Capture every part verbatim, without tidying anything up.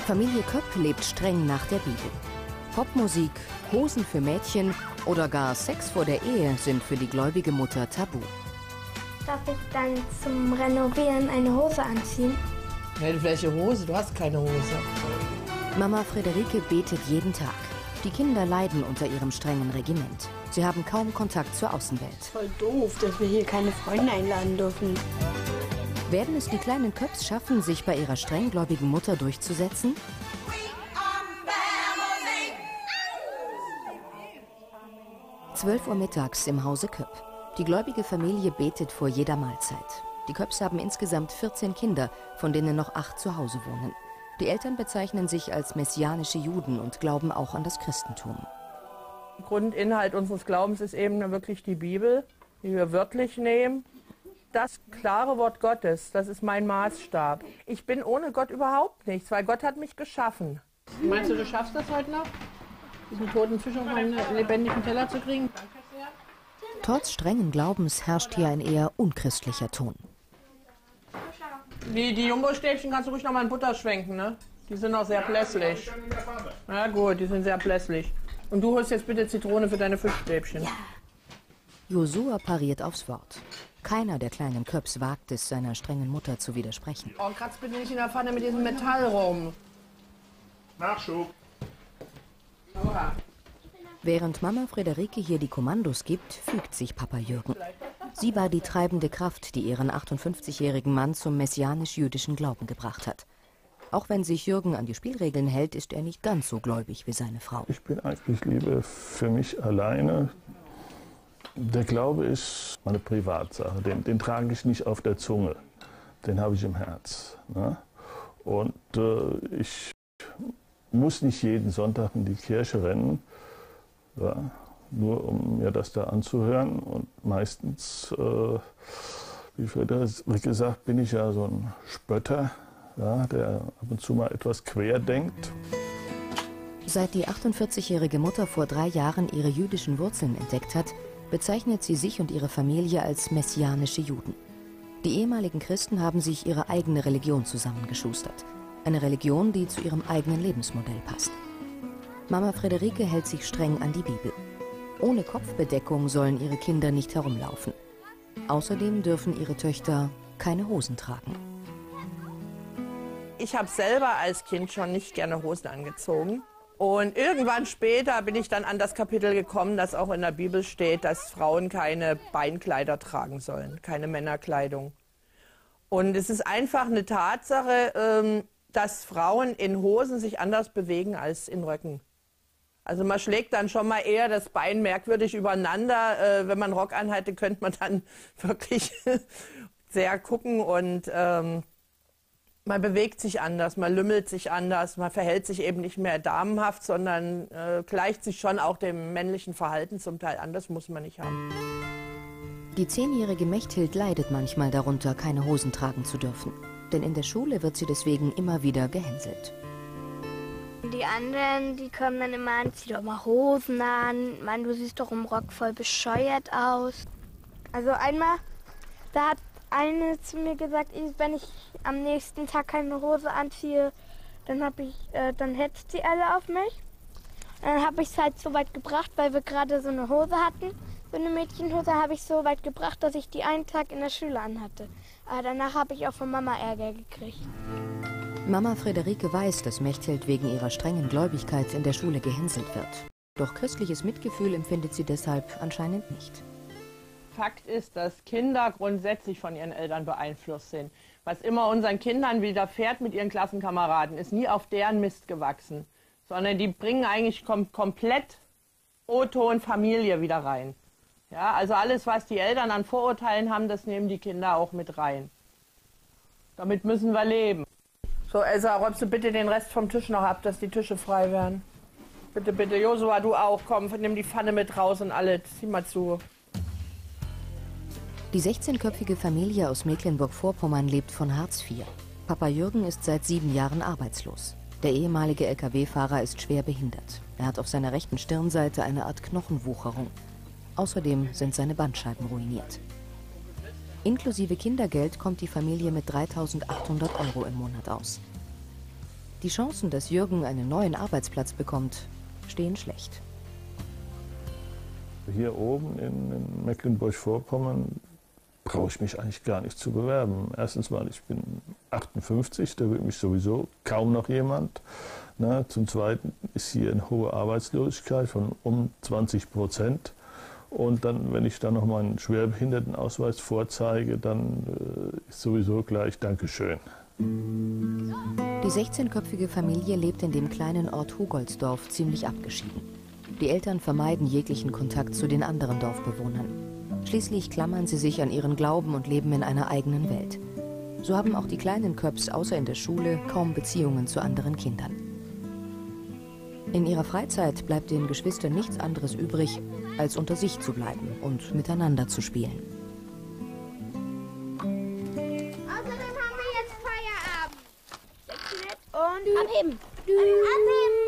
Familie Köpp lebt streng nach der Bibel. Popmusik, Hosen für Mädchen oder gar Sex vor der Ehe sind für die gläubige Mutter tabu. Darf ich dann zum Renovieren eine Hose anziehen? Welche Hose? Du hast keine Hose. Mama Friederike betet jeden Tag. Die Kinder leiden unter ihrem strengen Regiment. Sie haben kaum Kontakt zur Außenwelt. Voll doof, dass wir hier keine Freunde einladen dürfen. Werden es die kleinen Köpps schaffen, sich bei ihrer strenggläubigen Mutter durchzusetzen? zwölf Uhr mittags im Hause Köpp. Die gläubige Familie betet vor jeder Mahlzeit. Die Köpps haben insgesamt vierzehn Kinder, von denen noch acht zu Hause wohnen. Die Eltern bezeichnen sich als messianische Juden und glauben auch an das Christentum. Grundinhalt unseres Glaubens ist eben wirklich die Bibel, die wir wörtlich nehmen. Das klare Wort Gottes, das ist mein Maßstab. Ich bin ohne Gott überhaupt nichts, weil Gott hat mich geschaffen. Meinst du, du schaffst das heute noch? Diesen toten Fisch auf einen lebendigen Teller zu kriegen? Trotz strengen Glaubens herrscht hier ein eher unchristlicher Ton. Die, die Jumbo-Stäbchen kannst du ruhig noch mal in Butter schwenken, ne? Die sind auch sehr blässlich. Na gut, die sind sehr blässlich. Und du holst jetzt bitte Zitrone für deine Fischstäbchen. Ja. Josua pariert aufs Wort. Keiner der kleinen Köpps wagt es, seiner strengen Mutter zu widersprechen. Oh, kratz bitte nicht in der Pfanne mit diesem Metall rum. Nachschub. Oha. Während Mama Friederike hier die Kommandos gibt, fügt sich Papa Jürgen. Sie war die treibende Kraft, die ihren achtundfünfzigjährigen Mann zum messianisch-jüdischen Glauben gebracht hat. Auch wenn sich Jürgen an die Spielregeln hält, ist er nicht ganz so gläubig wie seine Frau. Ich bin eigentlich lieber für mich alleine. Der Glaube ist meine Privatsache. Den, den trage ich nicht auf der Zunge. Den habe ich im Herz. Ne? Und äh, ich muss nicht jeden Sonntag in die Kirche rennen. Ja, nur um mir das da anzuhören. Und meistens, äh, wie Friederike sagt, bin ich ja so ein Spötter, ja, der ab und zu mal etwas quer denkt. Seit die achtundvierzigjährige Mutter vor drei Jahren ihre jüdischen Wurzeln entdeckt hat, bezeichnet sie sich und ihre Familie als messianische Juden. Die ehemaligen Christen haben sich ihre eigene Religion zusammengeschustert. Eine Religion, die zu ihrem eigenen Lebensmodell passt. Mama Friederike hält sich streng an die Bibel. Ohne Kopfbedeckung sollen ihre Kinder nicht herumlaufen. Außerdem dürfen ihre Töchter keine Hosen tragen. Ich habe selber als Kind schon nicht gerne Hosen angezogen. Und irgendwann später bin ich dann an das Kapitel gekommen, das auch in der Bibel steht, dass Frauen keine Beinkleider tragen sollen, keine Männerkleidung. Und es ist einfach eine Tatsache, dass Frauen in Hosen sich anders bewegen als in Röcken. Also man schlägt dann schon mal eher das Bein merkwürdig übereinander. Wenn man Rock anhatte, könnte man dann wirklich sehr gucken und ähm, man bewegt sich anders, man lümmelt sich anders, man verhält sich eben nicht mehr damenhaft, sondern äh, gleicht sich schon auch dem männlichen Verhalten zum Teil an. Das muss man nicht haben. Die zehnjährige Mechthild leidet manchmal darunter, keine Hosen tragen zu dürfen. Denn in der Schule wird sie deswegen immer wieder gehänselt. Die anderen, die kommen dann immer an, zieh doch mal Hosen an. Mann, du siehst doch im Rock voll bescheuert aus. Also einmal, da hat eine zu mir gesagt, wenn ich am nächsten Tag keine Hose anziehe, dann habe ich, äh, dann hetzt sie alle auf mich. Und dann habe ich es halt so weit gebracht, weil wir gerade so eine Hose hatten, so eine Mädchenhose, habe ich so weit gebracht, dass ich die einen Tag in der Schule anhatte. Aber danach habe ich auch von Mama Ärger gekriegt. Mama Friederike weiß, dass Mechthild wegen ihrer strengen Gläubigkeit in der Schule gehänselt wird. Doch christliches Mitgefühl empfindet sie deshalb anscheinend nicht. Fakt ist, dass Kinder grundsätzlich von ihren Eltern beeinflusst sind. Was immer unseren Kindern widerfährt mit ihren Klassenkameraden, ist nie auf deren Mist gewachsen. Sondern die bringen eigentlich kom komplett O-Ton Familie wieder rein. Ja, also alles, was die Eltern an Vorurteilen haben, das nehmen die Kinder auch mit rein. Damit müssen wir leben. So, Elsa, räumst du bitte den Rest vom Tisch noch ab, dass die Tische frei werden. Bitte, bitte, Josua, du auch, komm, nimm die Pfanne mit raus und alles, zieh mal zu. Die sechzehnköpfige Familie aus Mecklenburg-Vorpommern lebt von Hartz vier. Papa Jürgen ist seit sieben Jahren arbeitslos. Der ehemalige L K W-Fahrer ist schwer behindert. Er hat auf seiner rechten Stirnseite eine Art Knochenwucherung. Außerdem sind seine Bandscheiben ruiniert. Inklusive Kindergeld kommt die Familie mit dreitausendachthundert Euro im Monat aus. Die Chancen, dass Jürgen einen neuen Arbeitsplatz bekommt, stehen schlecht. Hier oben in, in Mecklenburg-Vorpommern brauche ich mich eigentlich gar nicht zu bewerben. Erstens mal, ich bin achtundfünfzig, da will mich sowieso kaum noch jemand. Na, zum Zweiten ist hier eine hohe Arbeitslosigkeit von um zwanzig Prozent. Und dann, wenn ich dann noch meinen Schwerbehindertenausweis vorzeige, dann äh, ist sowieso gleich Dankeschön. Die sechzehnköpfige Familie lebt in dem kleinen Ort Hugolsdorf ziemlich abgeschieden. Die Eltern vermeiden jeglichen Kontakt zu den anderen Dorfbewohnern. Schließlich klammern sie sich an ihren Glauben und leben in einer eigenen Welt. So haben auch die kleinen Köps außer in der Schule kaum Beziehungen zu anderen Kindern. In ihrer Freizeit bleibt den Geschwistern nichts anderes übrig, als unter sich zu bleiben und miteinander zu spielen. Außerdem haben wir jetzt Feierabend. Und abheben. Abheben.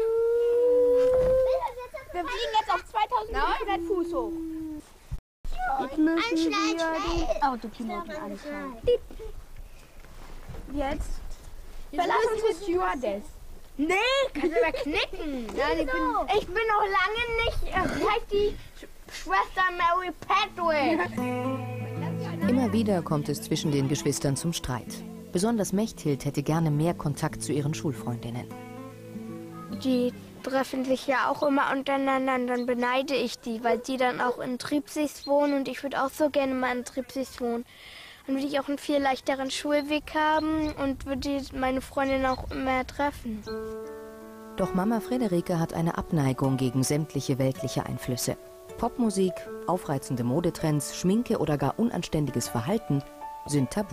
Wir fliegen jetzt auf zweitausendfünfhundert Fuß hoch. Jetzt müssen wir den Autopiloten anschalten. Jetzt verlass uns die Stewardess. Nee, kannst du aber knicken. Nein, ich, bin, ich bin noch lange nicht, äh, wie heißt die Schwester Mary Patrick? Immer wieder kommt es zwischen den Geschwistern zum Streit. Besonders Mechthild hätte gerne mehr Kontakt zu ihren Schulfreundinnen. Die treffen sich ja auch immer untereinander und dann beneide ich die, weil die dann auch in Triebsies wohnen und ich würde auch so gerne mal in Triebsies wohnen. Dann würde ich auch einen viel leichteren Schulweg haben und würde meine Freundin auch immer treffen. Doch Mama Friederike hat eine Abneigung gegen sämtliche weltliche Einflüsse. Popmusik, aufreizende Modetrends, Schminke oder gar unanständiges Verhalten sind tabu.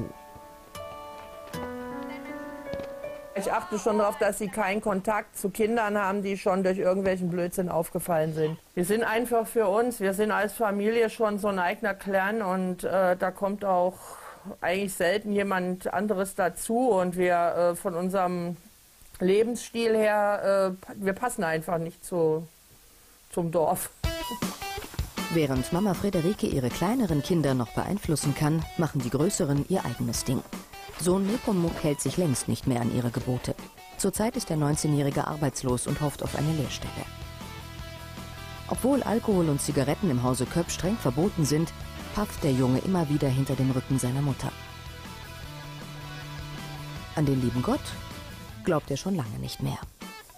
Ich achte schon darauf, dass sie keinen Kontakt zu Kindern haben, die schon durch irgendwelchen Blödsinn aufgefallen sind. Wir sind einfach für uns, wir sind als Familie schon so ein eigener Clan und äh, da kommt auch eigentlich selten jemand anderes dazu und wir äh, von unserem Lebensstil her, äh, wir passen einfach nicht zu, zum Dorf. Während Mama Friederike ihre kleineren Kinder noch beeinflussen kann, machen die größeren ihr eigenes Ding. Sohn Nepomuk hält sich längst nicht mehr an ihre Gebote. Zurzeit ist der neunzehnjährige arbeitslos und hofft auf eine Lehrstelle. Obwohl Alkohol und Zigaretten im Hause Köpp streng verboten sind, pafft der Junge immer wieder hinter dem Rücken seiner Mutter. An den lieben Gott glaubt er schon lange nicht mehr.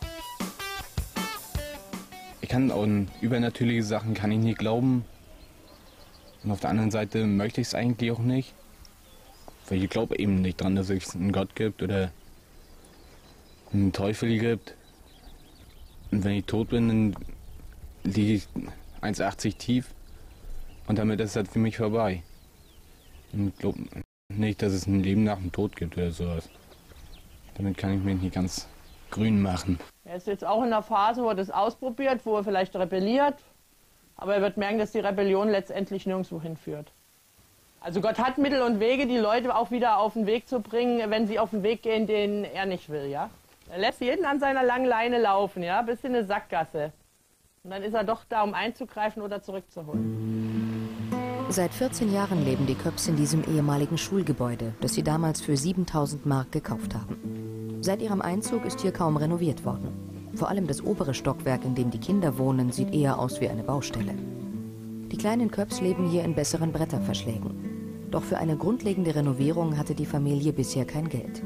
Ich kann auch an übernatürliche Sachen kann ich nicht glauben. Und auf der anderen Seite möchte ich es eigentlich auch nicht. Weil ich glaube eben nicht dran, dass es einen Gott gibt oder einen Teufel gibt. Und wenn ich tot bin, dann liege ich eins achtzig tief und damit ist das für mich vorbei. Und ich glaube nicht, dass es ein Leben nach dem Tod gibt oder sowas. Damit kann ich mich nicht ganz grün machen. Er ist jetzt auch in der Phase, wo er das ausprobiert, wo er vielleicht rebelliert. Aber er wird merken, dass die Rebellion letztendlich nirgendwo hinführt. Also Gott hat Mittel und Wege, die Leute auch wieder auf den Weg zu bringen, wenn sie auf den Weg gehen, den er nicht will, ja. Er lässt jeden an seiner langen Leine laufen, ja, bis in eine Sackgasse. Und dann ist er doch da, um einzugreifen oder zurückzuholen. Seit vierzehn Jahren leben die Köps in diesem ehemaligen Schulgebäude, das sie damals für siebentausend Mark gekauft haben. Seit ihrem Einzug ist hier kaum renoviert worden. Vor allem das obere Stockwerk, in dem die Kinder wohnen, sieht eher aus wie eine Baustelle. Die kleinen Köps leben hier in besseren Bretterverschlägen. Doch für eine grundlegende Renovierung hatte die Familie bisher kein Geld.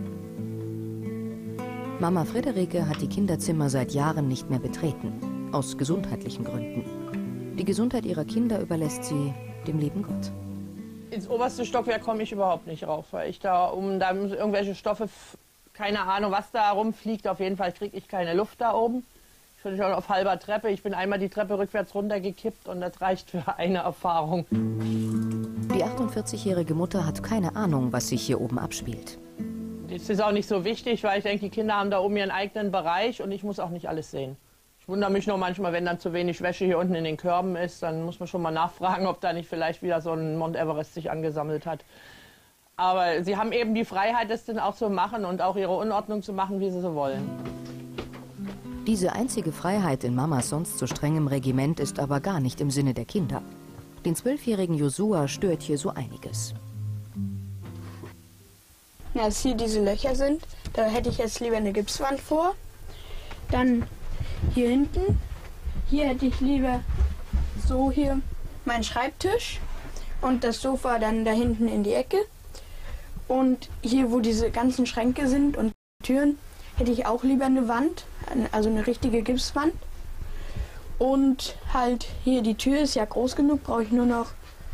Mama Friederike hat die Kinderzimmer seit Jahren nicht mehr betreten, aus gesundheitlichen Gründen. Die Gesundheit ihrer Kinder überlässt sie dem lieben Gott. Ins oberste Stockwerk komme ich überhaupt nicht rauf, weil ich da um da irgendwelche Stoffe, keine Ahnung, was da rumfliegt, auf jeden Fall kriege ich keine Luft da oben. Ich bin schon auf halber Treppe, ich bin einmal die Treppe rückwärts runtergekippt und das reicht für eine Erfahrung. Die achtundvierzigjährige Mutter hat keine Ahnung, was sich hier oben abspielt. Das ist auch nicht so wichtig, weil ich denke, die Kinder haben da oben ihren eigenen Bereich und ich muss auch nicht alles sehen. Ich wundere mich nur manchmal, wenn dann zu wenig Wäsche hier unten in den Körben ist, dann muss man schon mal nachfragen, ob da nicht vielleicht wieder so ein Mount Everest sich angesammelt hat. Aber sie haben eben die Freiheit, das dann auch zu machen und auch ihre Unordnung zu machen, wie sie so wollen. Diese einzige Freiheit in Mamas sonst so strengem Regiment ist aber gar nicht im Sinne der Kinder. Den zwölfjährigen Josua stört hier so einiges. Ja, dass hier diese Löcher sind, Da hätte ich jetzt lieber eine Gipswand vor. Dann hier hinten. Hier hätte ich lieber so hier meinen Schreibtisch und das Sofa dann da hinten in die Ecke. Und hier, wo diese ganzen Schränke sind und Türen, hätte ich auch lieber eine Wand, also eine richtige Gipswand. Und halt hier die Tür ist ja groß genug, brauche ich nur noch,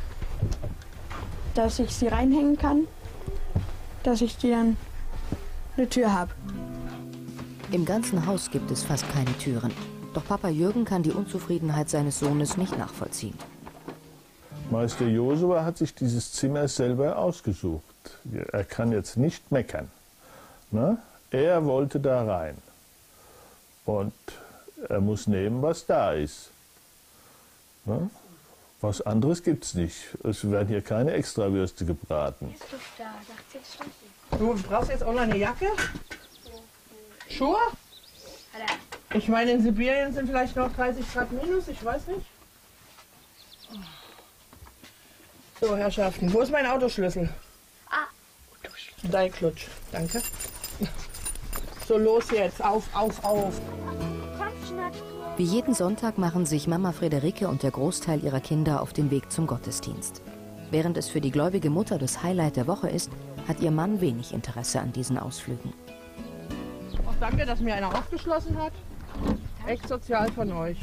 dass ich sie reinhängen kann, dass ich die dann eine Tür habe. Im ganzen Haus gibt es fast keine Türen. Doch Papa Jürgen kann die Unzufriedenheit seines Sohnes nicht nachvollziehen. Meister Josua hat sich dieses Zimmer selber ausgesucht. Er kann jetzt nicht meckern. Ne? Er wollte da rein. Und er muss nehmen, was da ist. Ne? Was anderes gibt's nicht. Es werden hier keine Extrawürste gebraten. Du brauchst jetzt auch noch eine Jacke? Schuhe? Ich meine, in Sibirien sind vielleicht noch dreißig Grad minus, ich weiß nicht. So, Herrschaften, wo ist mein Autoschlüssel? Ah. Dein Klutsch, danke. So, los jetzt, auf, auf, auf. Wie jeden Sonntag machen sich Mama Friederike und der Großteil ihrer Kinder auf den Weg zum Gottesdienst. Während es für die gläubige Mutter das Highlight der Woche ist, hat ihr Mann wenig Interesse an diesen Ausflügen. Auch danke, dass mir einer aufgeschlossen hat. Echt sozial von euch.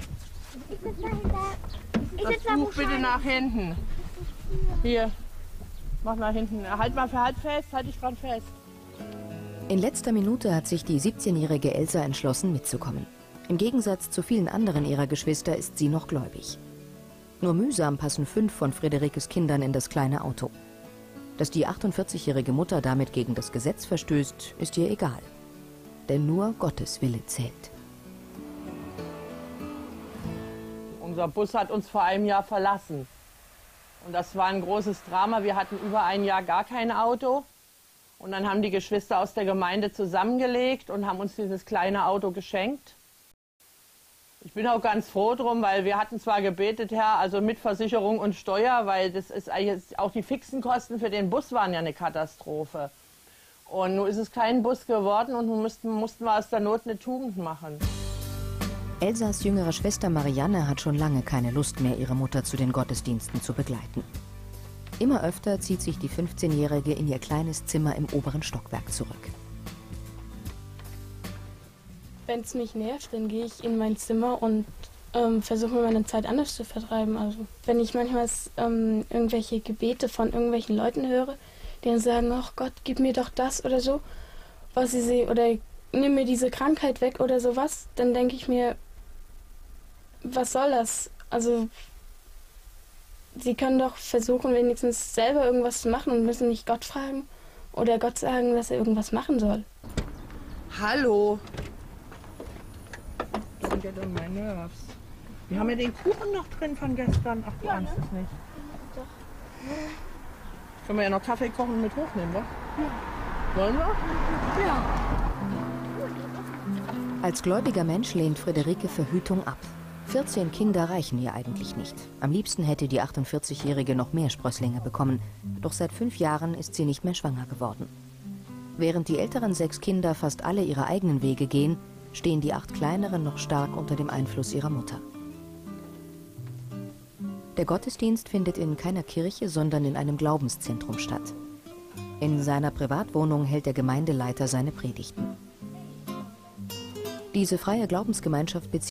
Das Buch bitte nach hinten. Hier, mach nach hinten. Halt mal halt fest, halt dich dran fest. In letzter Minute hat sich die siebzehnjährige Elsa entschlossen, mitzukommen. Im Gegensatz zu vielen anderen ihrer Geschwister ist sie noch gläubig. Nur mühsam passen fünf von Friederikes Kindern in das kleine Auto. Dass die achtundvierzigjährige Mutter damit gegen das Gesetz verstößt, ist ihr egal. Denn nur Gottes Wille zählt. Unser Bus hat uns vor einem Jahr verlassen. Und das war ein großes Drama. Wir hatten über ein Jahr gar kein Auto. Und dann haben die Geschwister aus der Gemeinde zusammengelegt und haben uns dieses kleine Auto geschenkt. Ich bin auch ganz froh drum, weil wir hatten zwar gebetet, Herr, also mit Versicherung und Steuer, weil das ist jetzt auch die fixen Kosten für den Bus waren ja eine Katastrophe. Und nun ist es kein Bus geworden und nun mussten, mussten wir aus der Not eine Tugend machen. Elsas jüngere Schwester Marianne hat schon lange keine Lust mehr, ihre Mutter zu den Gottesdiensten zu begleiten. Immer öfter zieht sich die fünfzehnjährige in ihr kleines Zimmer im oberen Stockwerk zurück. Wenn es mich nervt, dann gehe ich in mein Zimmer und ähm, versuche mir meine Zeit anders zu vertreiben. Also wenn ich manchmal ähm, irgendwelche Gebete von irgendwelchen Leuten höre, die dann sagen, ach Gott, gib mir doch das oder so, was sie sehen, oder nimm mir diese Krankheit weg oder sowas, dann denke ich mir, was soll das? Also sie können doch versuchen, wenigstens selber irgendwas zu machen und müssen nicht Gott fragen oder Gott sagen, dass er irgendwas machen soll. Hallo. Don't get on my nerves. Wir haben ja den Kuchen noch drin von gestern. Ach, du ahnst es nicht. Doch. Können wir ja noch Kaffee kochen und mit hochnehmen, wa? Ja. Wollen wir? Ja. Als gläubiger Mensch lehnt Friederike Verhütung ab. vierzehn Kinder reichen ihr eigentlich nicht. Am liebsten hätte die achtundvierzigjährige noch mehr Sprösslinge bekommen. Doch seit fünf Jahren ist sie nicht mehr schwanger geworden. Während die älteren sechs Kinder fast alle ihre eigenen Wege gehen, stehen die acht kleineren noch stark unter dem Einfluss ihrer Mutter. Der Gottesdienst findet in keiner Kirche, sondern in einem Glaubenszentrum statt. In seiner Privatwohnung hält der Gemeindeleiter seine Predigten. Diese freie Glaubensgemeinschaft bezieht